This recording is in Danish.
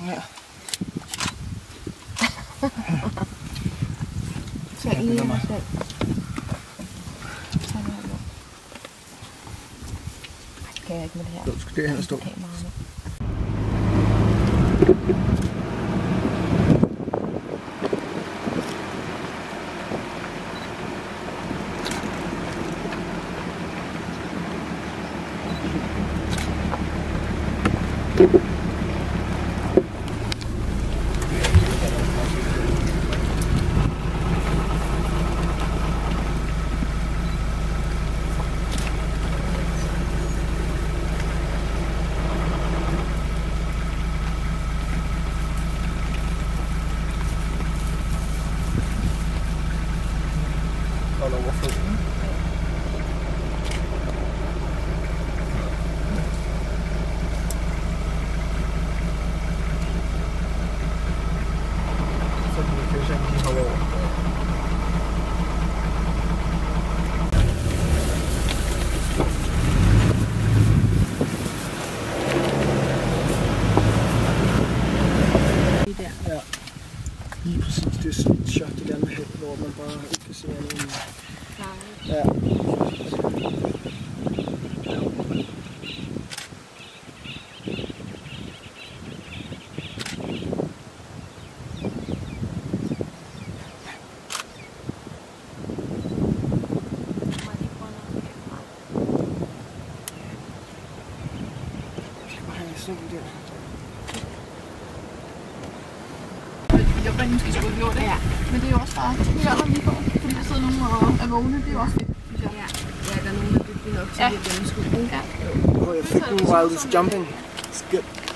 her. Tag lige mig selv. Kan jeg ikke med det her? Du skal derhen og stå. Over floden. Så kan vi køre sådan lige herover. Ja, lige præcis. Det er sådan et shot, det der med havet, hvor man bare ikke kan se andet. Ja. Jeg var måske skulle have gjort det, men det er jo også bare helt lige på, fordi der sidder nogen og er vågne, det er jo også fedt, synes jeg. Ja, der er nogen, der er dygtige nok til at gennemskue. Oh, I think while it's jumping, it's good.